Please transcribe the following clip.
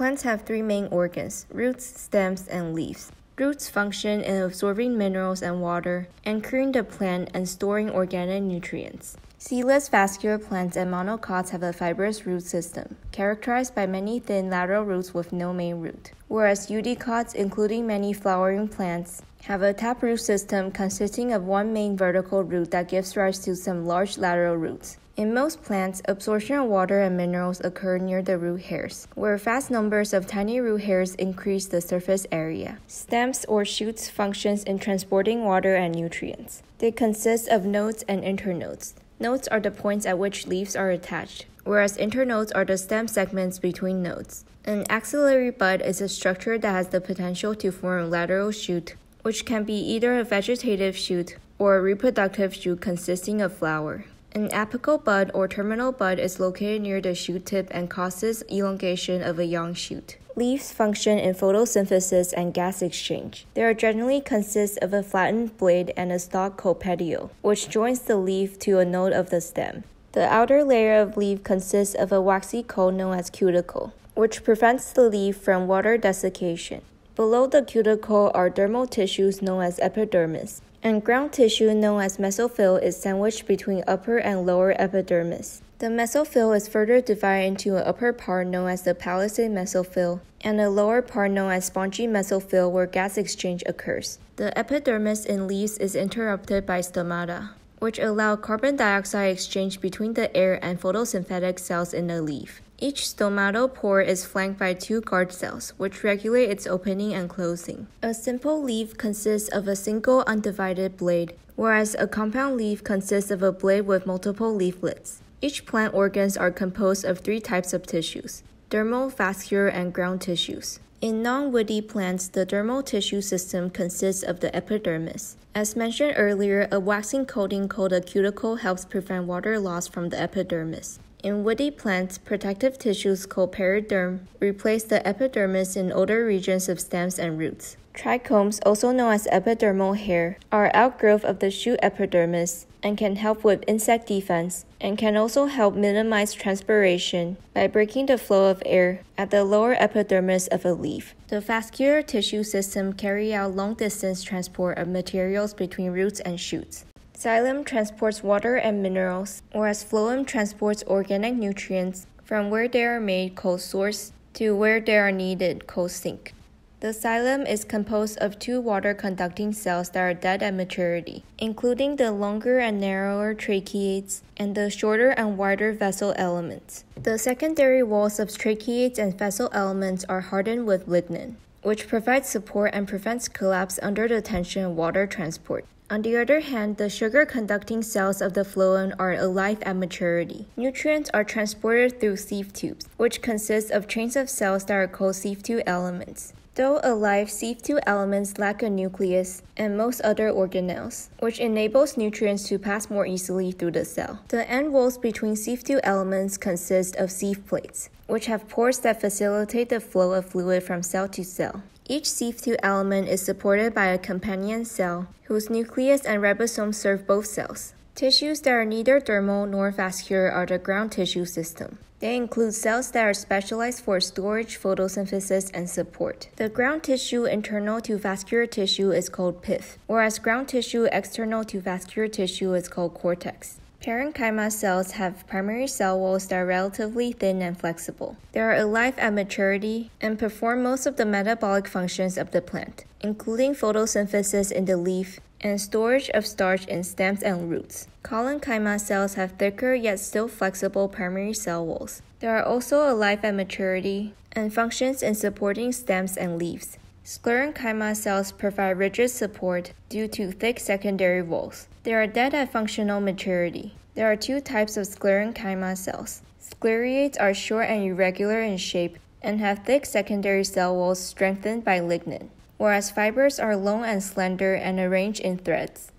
Plants have three main organs: roots, stems, and leaves. Roots function in absorbing minerals and water, anchoring the plant and storing organic nutrients. Seedless vascular plants and monocots have a fibrous root system, characterized by many thin lateral roots with no main root, whereas eudicots, including many flowering plants, have a taproot system consisting of one main vertical root that gives rise to some large lateral roots. In most plants, absorption of water and minerals occur near the root hairs, where vast numbers of tiny root hairs increase the surface area. Stems or shoots functions in transporting water and nutrients. They consist of nodes and internodes. Nodes are the points at which leaves are attached, whereas internodes are the stem segments between nodes. An axillary bud is a structure that has the potential to form a lateral shoot, which can be either a vegetative shoot or a reproductive shoot consisting of flower. An apical bud or terminal bud is located near the shoot tip and causes elongation of a young shoot. Leaves function in photosynthesis and gas exchange. They generally consist of a flattened blade and a stalk called petiole, which joins the leaf to a node of the stem. The outer layer of leaf consists of a waxy coat known as cuticle, which prevents the leaf from water desiccation. Below the cuticle are dermal tissues known as epidermis, and ground tissue known as mesophyll is sandwiched between upper and lower epidermis. The mesophyll is further divided into an upper part known as the palisade mesophyll and a lower part known as spongy mesophyll where gas exchange occurs. The epidermis in leaves is interrupted by stomata, which allow carbon dioxide exchange between the air and photosynthetic cells in the leaf. Each stomatopore is flanked by two guard cells, which regulate its opening and closing. A simple leaf consists of a single undivided blade, whereas a compound leaf consists of a blade with multiple leaflets. Each plant organs are composed of three types of tissues: dermal, vascular, and ground tissues. In non-woody plants, the dermal tissue system consists of the epidermis. As mentioned earlier, a waxing coating called a cuticle helps prevent water loss from the epidermis. In woody plants, protective tissues called periderm replace the epidermis in older regions of stems and roots. Trichomes, also known as epidermal hair, are outgrowth of the shoot epidermis and can help with insect defense, and can also help minimize transpiration by breaking the flow of air at the lower epidermis of a leaf. The vascular tissue system carries out long-distance transport of materials between roots and shoots. Xylem transports water and minerals, whereas phloem transports organic nutrients from where they are made, called source, to where they are needed, called sink. The xylem is composed of two water-conducting cells that are dead at maturity, including the longer and narrower tracheates and the shorter and wider vessel elements. The secondary walls of tracheates and vessel elements are hardened with lignin, which provides support and prevents collapse under the tension of water transport. On the other hand, the sugar-conducting cells of the phloem are alive at maturity. Nutrients are transported through sieve tubes, which consist of chains of cells that are called sieve tube elements. Though alive, sieve tube elements lack a nucleus and most other organelles, which enables nutrients to pass more easily through the cell. The end walls between sieve tube elements consist of sieve plates, which have pores that facilitate the flow of fluid from cell to cell. Each sieve tube element is supported by a companion cell, whose nucleus and ribosome serve both cells. Tissues that are neither dermal nor vascular are the ground tissue system. They include cells that are specialized for storage, photosynthesis, and support. The ground tissue internal to vascular tissue is called pith, whereas ground tissue external to vascular tissue is called cortex. Parenchyma cells have primary cell walls that are relatively thin and flexible. They are alive at maturity and perform most of the metabolic functions of the plant, including photosynthesis in the leaf and storage of starch in stems and roots. Collenchyma cells have thicker yet still flexible primary cell walls. They are also alive at maturity and functions in supporting stems and leaves. Sclerenchyma cells provide rigid support due to thick secondary walls. They are dead at functional maturity. There are two types of sclerenchyma cells. Scleriates are short and irregular in shape and have thick secondary cell walls strengthened by lignin, whereas fibers are long and slender and arranged in threads.